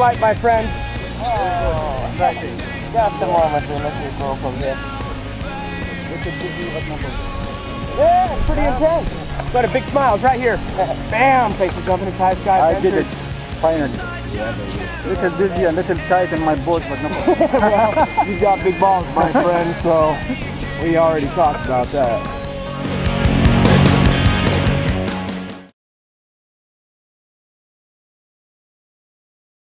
flight, my friend. Oh, that's the moment we let you go from here. Yeah, it's pretty intense. Got a big smile. It's right here. Bam! Thanks for jumping in Thai Sky I did it finally. A little busy, a little tight in my boat, but no. Well, you've got big balls, my friend, so we already talked about that.